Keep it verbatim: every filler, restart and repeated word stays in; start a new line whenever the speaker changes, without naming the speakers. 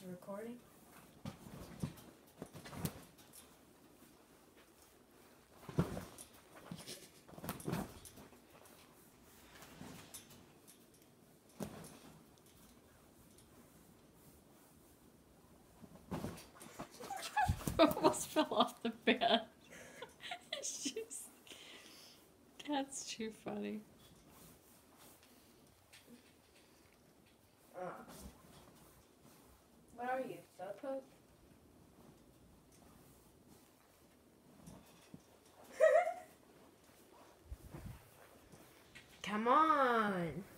recording?
Almost fell off the bed. She's, that's too funny.
Uh, what are you, Slowpoke? Come on.